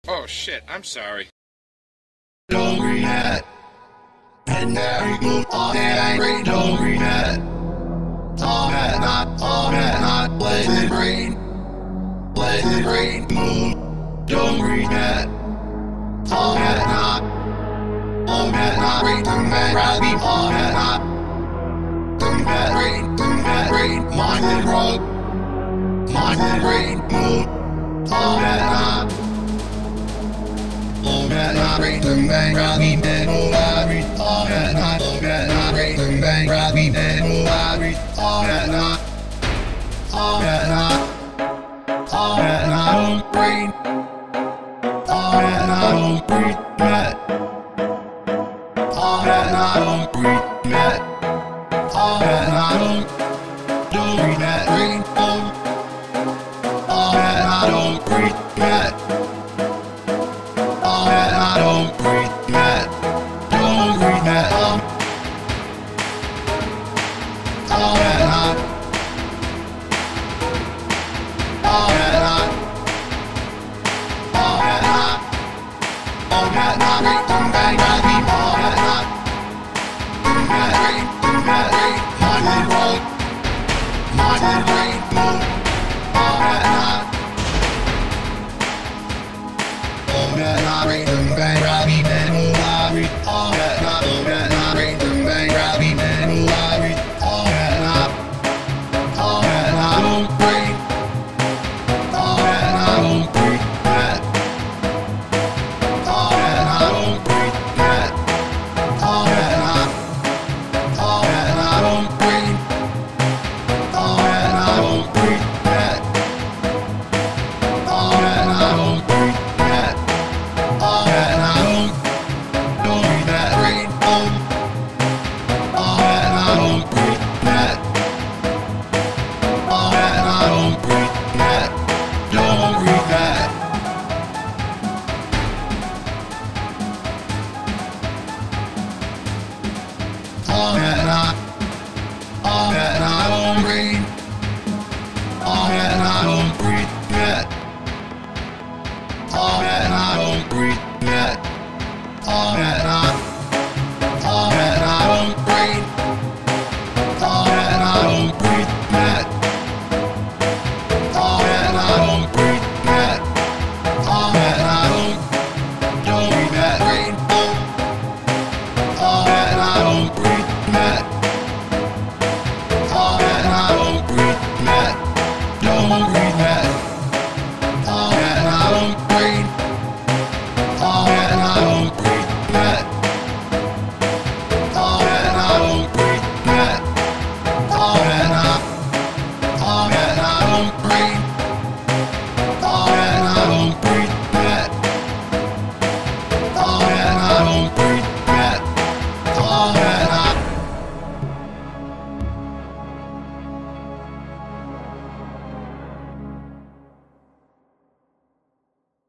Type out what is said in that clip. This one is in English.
Oh shit, I'm sorry. Don't read that. And now you move on and angry. Don't read that. All that not blazing green. Blazing green, move. Don't read that. All that not green. Tung that rugby. All that not. Tung that green. Minded road. Minded green, move. All that not. All that not green. Tung that rugby. Then all that green. All that not green. Tung that rugby. Then all that green. All that not. All that not green. All that not green. All that not green. All that not don't read that green. All that not green. All that not green. Don't read that. All that not. All that not. All that not. All that not green. Tung bang rugby. All that not. Tung that green. Minded road. Minded green. Move. All that not. All that not green. Tung bang rugby. Then all that green. All that not green. Tung bang rugby. Then all that green. All that not. All that not green. All that not green. All that not green. All that not. All that not green. All that not green. All that not green. All that not. Don't read that green. All that not green. All that not green. Don't read that. All that not green. All that not green. All that not green. All that not.